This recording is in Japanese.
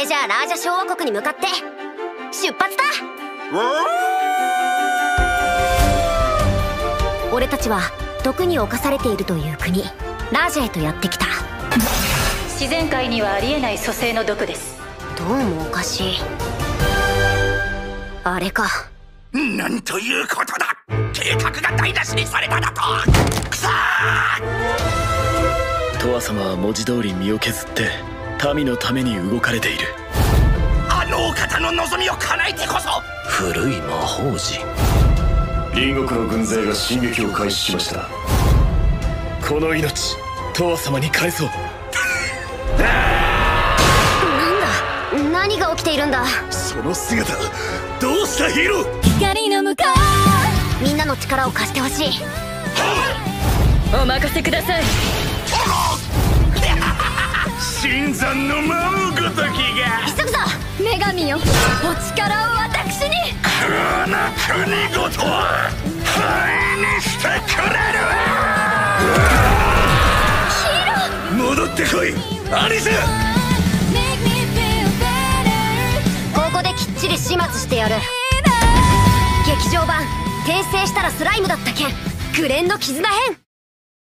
じゃあラージャ小王国に向かって出発だ。俺たちは毒に侵されているという国ラージャへとやってきた。 自然界にはありえない蘇生の毒です。 どうもおかしい。あれか。 なんということだ。計画が台無しにされただと。くそー。 トワ様は文字通り身を削って民のために動かれている。 あのお方の望みを叶えてこそ。 古い魔法陣。隣国の軍勢が進撃を開始しました。この命トワ様に返そう。 なんだ、何が起きているんだ。 その姿どうしたヒーロー。 光の向こう、みんなの力を貸してほしい。 お任せください。 新山の魔王ごときが。 急ぐぞ女神よ、お力を私に。 この国ごとは灰にしてくれるわ。 ヒーロー戻ってこいアリス。 ここできっちり始末してやる。劇場版転生したらスライムだった件紅蓮の絆編。